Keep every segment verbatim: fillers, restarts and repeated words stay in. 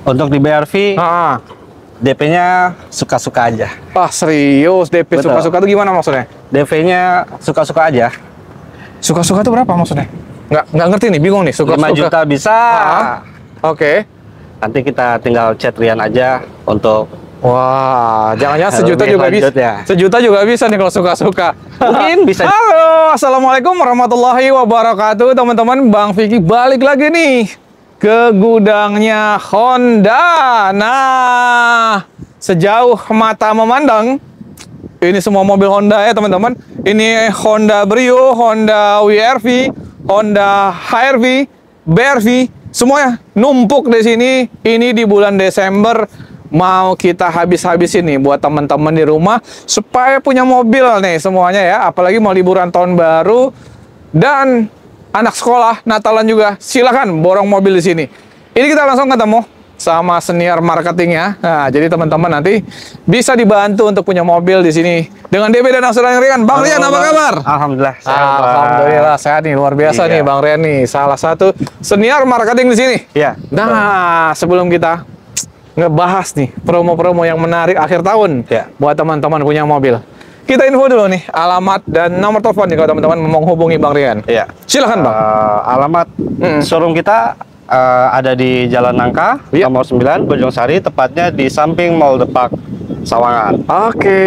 Untuk di B R V, Ah, D P-nya suka-suka aja. ah serius, D P Betul. suka-suka itu gimana maksudnya? D P-nya suka-suka aja. Suka-suka itu berapa maksudnya? Nggak, nggak ngerti nih, bingung nih. Suka-suka. lima juta bisa. Ah, Oke. Nanti kita tinggal chat Rian aja untuk Wah, jangan-jangan Lebih sejuta juga bisa. lanjut ya. Sejuta juga bisa nih kalau suka-suka. mungkin bisa. Halo, assalamualaikum warahmatullahi wabarakatuh, teman-teman. Bang Vicky balik lagi nih ke gudangnya Honda. Nah, sejauh mata memandang, ini semua mobil Honda ya, teman-teman. Ini Honda Brio, Honda W R V, Honda H R V, B R V, semuanya numpuk di sini. Ini di bulan Desember. Mau kita habis-habisin nih buat teman-teman di rumah supaya punya mobil nih semuanya ya, apalagi mau liburan tahun baru dan anak sekolah Natalan juga, silakan borong mobil di sini. Ini kita langsung ketemu sama senior marketingnya. Nah, jadi teman-teman nanti bisa dibantu untuk punya mobil di sini dengan D P dan angsuran yang ringan. Bang Rian, apa kabar? Alhamdulillah. Sehat, Pak. Alhamdulillah sehat nih, luar biasa Iya. nih Bang Rian nih, salah satu senior marketing di sini. Iya. Nah, sebelum kita ngebahas nih promo-promo yang menarik akhir tahun Ya. buat teman-teman punya mobil, kita info dulu nih alamat dan nomor telepon nih kalau teman-teman mau menghubungi Bang Rian. Iya. Silakan Bang. Eh, alamat Mm. showroom kita eh, ada di Jalan Nangka, Iya. nomor sembilan, Bojong-Sari, tepatnya di samping Mall Depak Sawangan. Oke.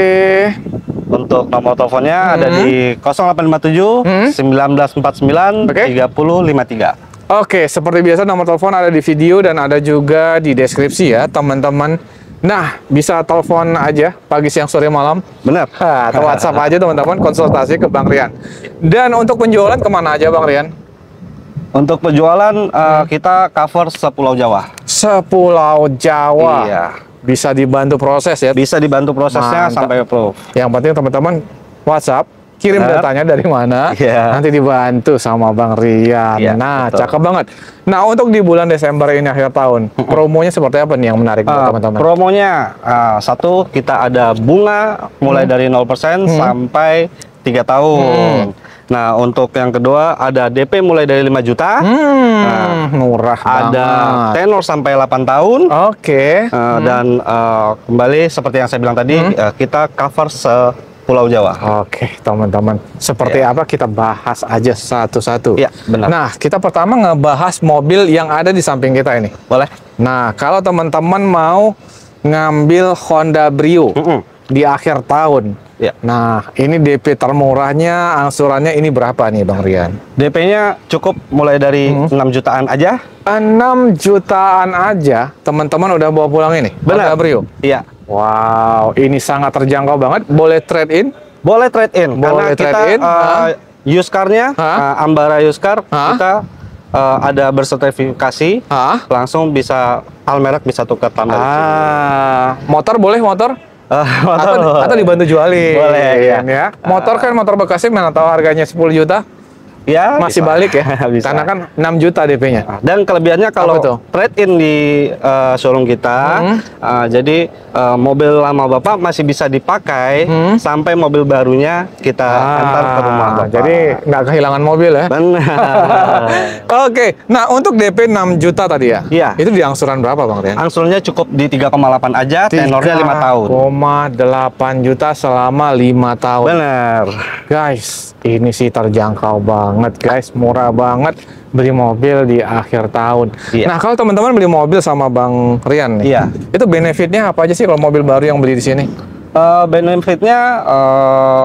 Untuk nomor teleponnya ada Mm. di nol delapan lima tujuh Mm. satu sembilan empat sembilan Oke. tiga nol lima tiga. Oke, seperti biasa nomor telepon ada di video dan ada juga di deskripsi ya, teman-teman. Nah, bisa telepon aja pagi, siang, sore, malam. Benar. Nah, atau WhatsApp aja teman-teman, konsultasi ke Bang Rian. Dan untuk penjualan kemana aja Bang Rian? Untuk penjualan eh, kita cover sepulau Jawa. Sepulau Jawa. Iya. Bisa dibantu proses ya. Bisa dibantu prosesnya Mantap. sampai approve. Yang penting teman-teman WhatsApp, kirim Benar. datanya dari mana, Iya. nanti dibantu sama Bang Rian. Iya, Nah, betul. cakep banget. Nah, untuk di bulan Desember ini akhir tahun, promonya seperti apa nih yang menarik buat Eh, teman-teman? promonya eh, satu, kita ada bunga mulai Hmm. dari nol persen Hmm. sampai tiga tahun. Nah, untuk yang kedua ada D P mulai dari lima juta. Hmm, Nah, murah ada banget. tenor sampai delapan tahun. Oke. Eh, dan eh, kembali seperti yang saya bilang tadi, Hmm. eh, kita cover sepulau Jawa. Oke, teman-teman. Seperti Iya. apa kita bahas aja satu-satu. Iya, benar. Nah, kita pertama ngebahas mobil yang ada di samping kita ini. Boleh? Nah, kalau teman-teman mau ngambil Honda Brio Mm-mm. di akhir tahun. Ya. Nah, ini D P termurahnya, angsurannya ini berapa nih Bang Rian? D P-nya cukup mulai dari Hmm. enam jutaan aja. enam jutaan aja, teman-teman udah bawa pulang ini? Honda Brio? Iya. Wow, ini sangat terjangkau banget. Boleh trade in? Boleh trade in. Boleh Karena kita trade in, eh, hah? used car-nya, Hah? eh, Ambara used car, Hah? kita eh, ada bersertifikasi. Hah? Langsung bisa Almerek bisa tukar tambah. Ah, motor boleh motor? Eh, Atau, motor. atau dibantu jualin? Boleh, iya. ya. Motor kan motor bekasnya mana tahu harganya sepuluh juta? Ya, Masih bisa. balik ya? Bisa. Karena kan enam juta D P-nya. Dan kelebihannya kalau Apa tuh? trade in di eh, showroom kita, Hmm. eh, jadi eh, mobil lama Bapak masih bisa dipakai Hmm. sampai mobil barunya kita antar ke rumah Bapak. Ah, jadi nggak kehilangan mobil ya? benar. Oke, nah untuk D P enam juta tadi ya? Iya. Itu di angsuran berapa Bang Rian? Angsurnya cukup di tiga koma delapan aja, tenornya lima tahun. tiga koma delapan juta selama lima tahun. Benar. Guys, ini sih terjangkau banget guys, murah banget beli mobil di akhir tahun. Iya. Nah, kalau teman-teman beli mobil sama Bang Rian nih, Iya. itu benefitnya apa aja sih kalau mobil baru yang beli di sini? Eh, benefitnya eh,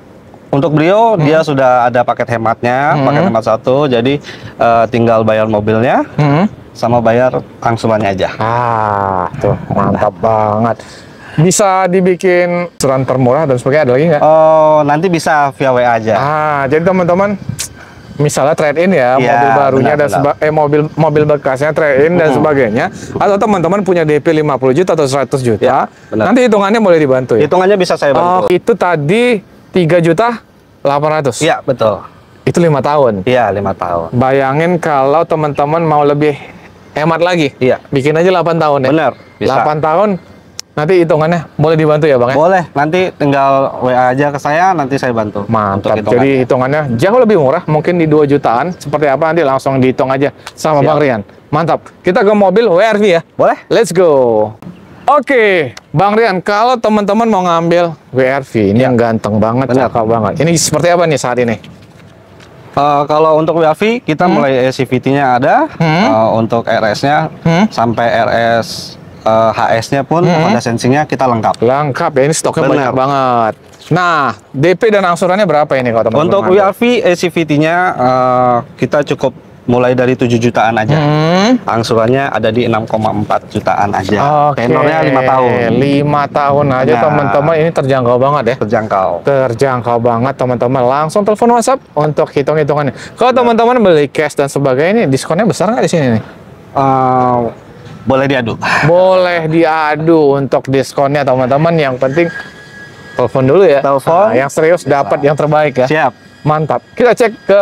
untuk Brio dia sudah ada paket hematnya, Hmm. paket hemat satu, jadi eh, tinggal bayar mobilnya Hmm. sama bayar angsurannya aja. Ah, tuh mantap banget. Bisa dibikin angsuran termurah dan sebagainya, ada lagi nggak? Oh, nanti bisa via W A aja. Ah, jadi teman-teman, misalnya trade in ya, Iya, mobil barunya benar, dan benar. seba- eh mobil mobil bekasnya trade in dan Mm-mm. sebagainya, atau teman-teman punya D P lima puluh juta atau seratus juta, Ya, benar. nanti hitungannya boleh dibantu ya. Hitungannya bisa saya Oh, bantu. itu tadi tiga juta delapan ratus. Iya, betul. Itu lima tahun. Iya, lima tahun. Bayangin kalau teman-teman mau lebih hemat lagi. Iya. Bikin aja delapan tahun ya. Benar, bisa. delapan tahun Nanti hitungannya boleh dibantu ya Bang ya? Boleh, nanti tinggal W A aja ke saya, nanti saya bantu. Mantap. untuk Jadi hitungannya jauh lebih murah, mungkin di dua jutaan. Seperti apa nanti langsung dihitung aja sama Siap. Bang Rian. Mantap. Kita ke mobil W R V ya. Boleh? Let's go. Oke, Bang Rian, kalau teman-teman mau ngambil W R V, ini Ya. yang ganteng banget, Benar. cakep banget. Ini seperti apa nih saat ini? Uh, kalau untuk W R V, kita mulai C V T-nya ada, Hmm. uh, untuk R S-nya Hmm. sampai R S uh, H S-nya pun Hmm. ada sensingnya kita lengkap. Lengkap ya, ini stoknya Benar. banyak banget. Nah, D P dan angsurannya berapa ini kalau teman-teman Untuk W ngambil? R V C V T-nya uh, kita cukup mulai dari tujuh jutaan aja. Hmm. Angsurannya ada di enam koma empat jutaan aja. Oke. Tenornya lima tahun. lima tahun aja Nah. teman-teman, ini terjangkau banget ya. Terjangkau. Terjangkau banget teman-teman. Langsung telepon WhatsApp untuk hitung-hitungannya. Kalau teman-teman beli cash dan sebagainya, ini diskonnya besar nggak di sini nih? Uh, boleh diadu. Boleh diadu untuk diskonnya teman-teman. Yang penting telepon dulu ya. Telepon. Nah, yang serius dapat yang terbaik ya. Siap. Mantap. Kita cek ke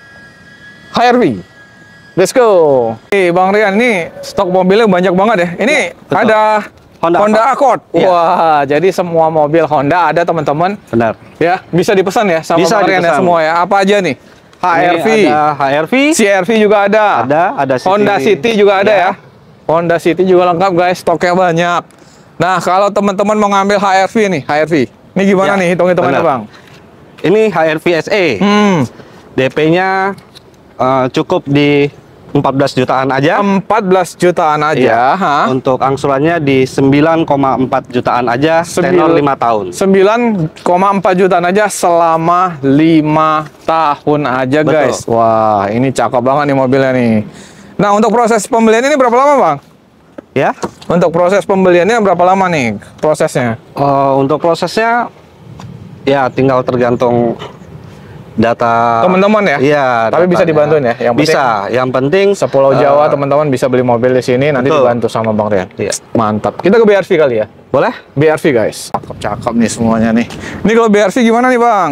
H R V. Let's go. Oke, Bang Rian, ini stok mobilnya banyak banget ya. Ini betul. ada Honda Honda Accord. Iya. Wah, jadi semua mobil Honda ada teman-teman. Benar. Ya, bisa dipesan ya sama Bisa Bang Rian ya dipesan. semua ya. Apa aja nih? H R V, Ini ada H R V, C R V juga ada. ada, ada City. Honda City juga ada Ya. ya. Honda City juga lengkap guys, stoknya banyak. Nah, kalau teman-teman mau ngambil H R V nih, H R V. Ini gimana Ya, nih hitung-hitungannya, benar. Bang? Ini H R V S E. Hmm, D P-nya uh, cukup di empat belas jutaan aja. empat belas jutaan aja, Iya. ha? Untuk angsurannya di sembilan koma empat jutaan aja, Sembil- tenor lima tahun. sembilan koma empat jutaan aja selama lima tahun aja, Betul. guys. Wah, ini cakep banget nih mobilnya nih. Nah, untuk proses pembelian ini berapa lama, Bang? Ya. Untuk proses pembeliannya berapa lama nih prosesnya? Uh, untuk prosesnya ya tinggal tergantung data Teman-teman ya? Iya. Tapi bisa datanya. dibantuin ya? Yang penting- bisa. Yang penting Sepulau uh, Jawa teman-teman bisa beli mobil di sini, nanti betul. dibantu sama Bang Rian. Iya. Mantap. Kita ke B R V kali ya. Boleh? B R V guys. Cakep-cakep nih semuanya nih. Ini kalau B R V gimana nih, Bang?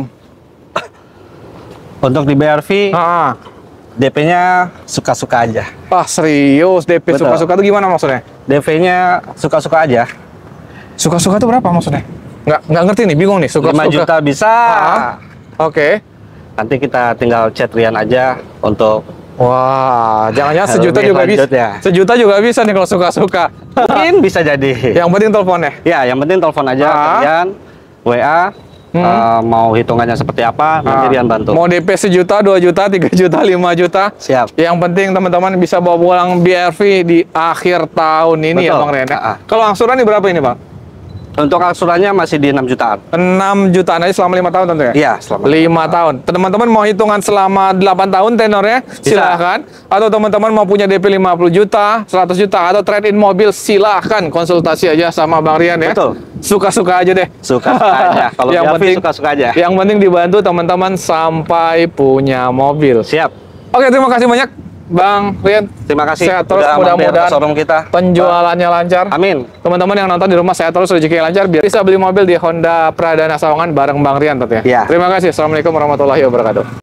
Untuk di B R V Ah, D P-nya suka-suka aja. ah serius D P Betul. suka-suka tuh gimana maksudnya? D P-nya suka-suka aja. Suka-suka tuh berapa maksudnya? Nggak, nggak ngerti nih, bingung nih. Suka-suka. lima juta bisa. Ah, Oke. Nanti kita tinggal chat Rian aja untuk Wah, jangan-jangan Lebih sejuta juga bisa. lanjut ya. Sejuta juga bisa nih kalau suka-suka. mungkin bisa jadi. Yang penting teleponnya. Ya, yang penting telepon aja Ah. kalian, W A, Hmm. uh, mau hitungannya seperti apa, nanti Ah, Rian bantu. Mau D P sejuta, dua juta, tiga juta, lima juta. Siap. Yang penting teman-teman bisa bawa pulang B R V di akhir tahun ini ya Betul. Bang Rian. ya? Ah. Kalau angsuran ini berapa ini Bang? Untuk angsurannya masih di enam jutaan. enam jutaan aja selama lima tahun tentu ya? Iya, selama lima tahun. Teman-teman mau hitungan selama delapan tahun tenornya, silahkan. Atau teman-teman mau punya D P lima puluh juta, seratus juta, atau trade-in mobil, silahkan konsultasi aja sama Bang Rian ya. Betul. Suka-suka aja deh. Suka-suka aja. Kalau yang B R V penting suka-suka aja. Yang penting dibantu teman-teman sampai punya mobil. Siap. Oke, terima kasih banyak Bang Rian. Terima kasih. Sehat terus, Udah mampir ke mudah-mudahan showroom kita. penjualannya lancar. Amin. Teman-teman yang nonton di rumah, sehat terus, rezeki lancar, biar bisa beli mobil di Honda Pradana Sawangan bareng Bang Rian tentunya. Iya. Terima kasih. Assalamualaikum warahmatullahi wabarakatuh.